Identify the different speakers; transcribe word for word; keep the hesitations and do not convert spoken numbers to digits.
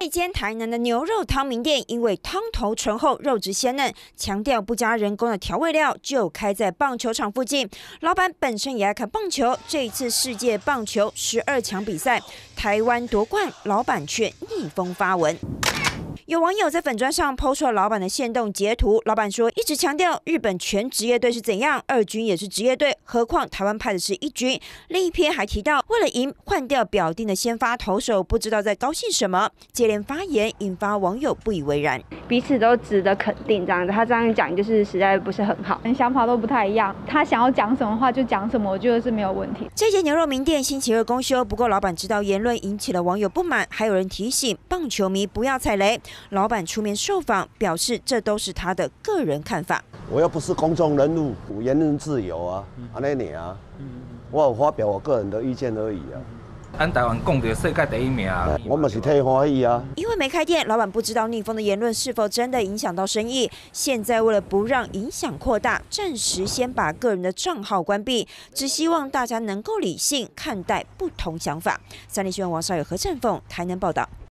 Speaker 1: 一间台南的牛肉汤名店，因为汤头醇厚、肉质鲜嫩，强调不加人工的调味料，就开在棒球场附近。老板本身也爱看棒球，这一次世界棒球十二强比赛，台湾夺冠，老板却逆风发文。 有网友在粉专上 po 出了老板的限动截图，老板说一直强调日本全职业队是怎样，二军也是职业队，何况台湾派的是一军。另一篇还提到，为了赢换掉表定的先发投手，不知道在高兴什么，接连发言引发网友不以为然。
Speaker 2: 彼此都值得肯定，这样子他这样讲就是实在不是很好，
Speaker 3: 想法都不太一样。他想要讲什么话就讲什么，我觉得是没有问题。
Speaker 1: 这间牛肉名店星期二公休，不过老板知道言论引起了网友不满，还有人提醒棒球迷不要踩雷。 老板出面受访，表示这都是他的个人看法。
Speaker 4: 我又不是公众人物，有言论自由啊，安尼你啊，我有发表我个人的意见而已啊。
Speaker 5: 咱台湾讲到世界第一名，
Speaker 4: 我嘛是替欢喜啊。
Speaker 1: 因为没开店，老板不知道逆风的言论是否真的影响到生意。现在为了不让影响扩大，暂时先把个人的账号关闭，只希望大家能够理性看待不同想法。三立新闻王少友、何振凤台南报道。